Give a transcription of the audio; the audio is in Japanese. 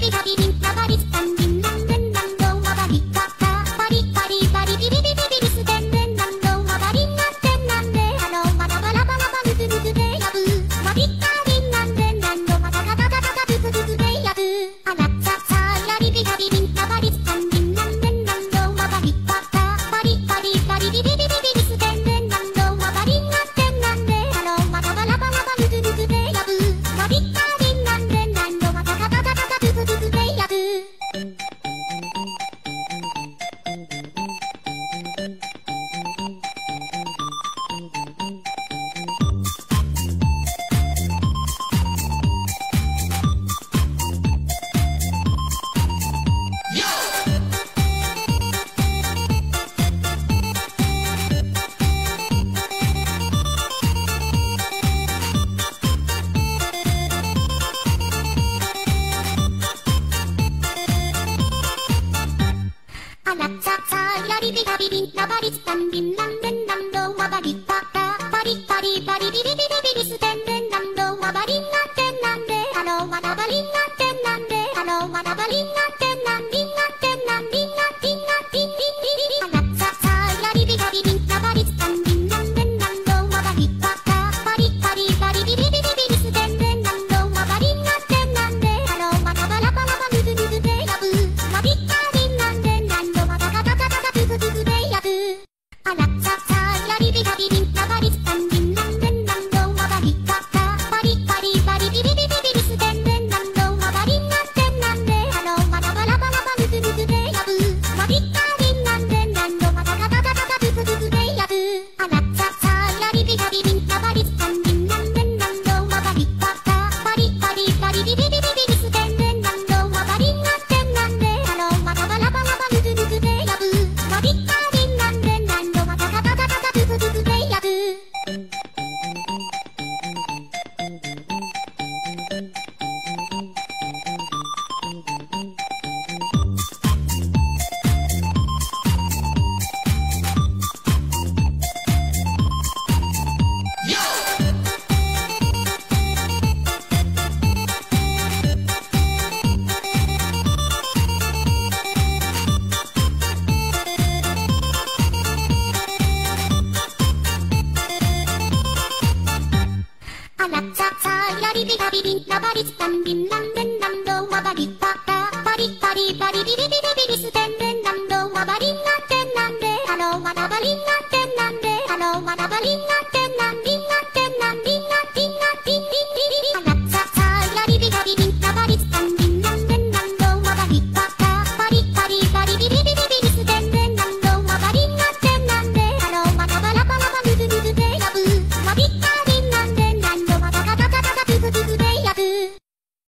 ビタビビンラバリスタンビンランデンランドンマバリカカパリパリパリビビビビビビリステンデンランドンマバリンランテンランデハローマラバラバラバルクルクデヤブマビッカーリンランデンランドマタタタタタタブクブクデヤブアラッツァツァイラビビタビビンラバリスタンビンランデンランドンマバリカカパリパリパリビビビビビリステンデンランドンマバリンランテンランデハローマラバラバラバルクルクデヤブマビッカーリンランデンランドマタタタタタタブクブクデヤブアラッツァツァイラリビタビビンラバリスタンビンランデンランドマバリカカパリパリパリビビビビビリステンデンランドマバリンランテンランデハローマラバリンランテンランデハローマラバリンランテンランリンランテンランリンランティンランティンリンリリリアラッツァツァイラリビタビビンラバリスタンビンランデンランドマバリカカパリパリパリビビビビビリステンデンランドマバリンランテンランデハローマラバラバラバルクルクデヤブマビッカーリンランデンランドマタタタタタタブクブクデヤブアラッツァツァイラリビタビビンラバリスタンビンランデンランドマバリカカパリパリパリビビビビビリステンデンランドマバリンランテンランデハローマラバラバラバルクルクデヤブマビッカーリンランデンランドマタタタタタタブクブクデヤブアラッツァツァイラリビタビビンラバリスタンビンランデンランドマバリカカパリパリパリビビビビビリステンデンランドマバリンランテンランデハローマラバラバラバルクルクデヤブマビッカーリンランデンランドマタタタタタタブクブクデヤブアラッツァツァイラリビタビビンラバリスタンビンランデンランドマバリカカパリパリパリビビビビビリステンデンランドマバリンランテンランデハローマラバリンラン